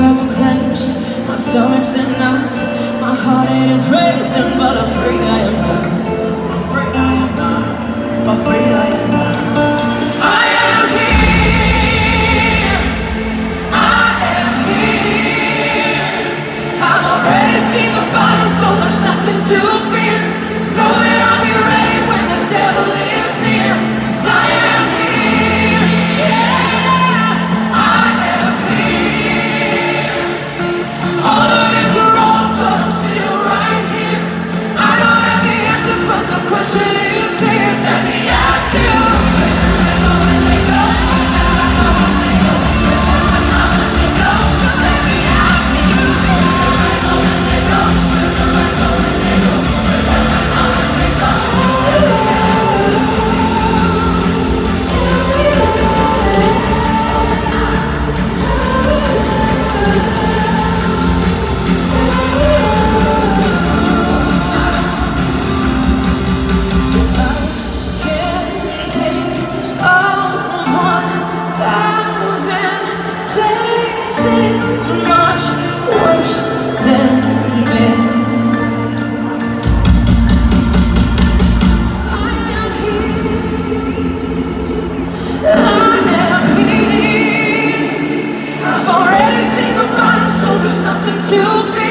words are clenched, my stomach's in knots, my heart it is racing, but afraid I am not. Afraid I am not. Afraid I am not. I am here. I am here. I've already seen the bottom, so there's nothing to fear. Know that I'll be ready when the devil is near. 'Cause I am here. Yeah, I am here. All of it's wrong, but I'm still right here. I don't have the answers, but the question is clear. Let me ask you. Much worse than this. I am here. I am here. I've already seen the bottom, so there's nothing to fear.